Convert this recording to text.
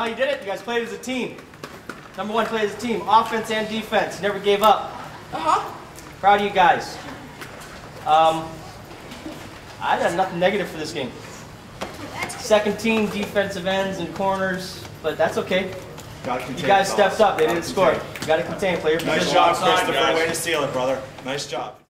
you did it. You guys played as a team. Number one, played as a team. Offense and defense. You never gave up. Proud of you guys. I got nothing negative for this game. Second team, defensive ends and corners, but that's okay. You guys stepped up. They didn't score. You got to contain. Play your position. Nice job, Christopher. Way to seal it, brother. Nice job.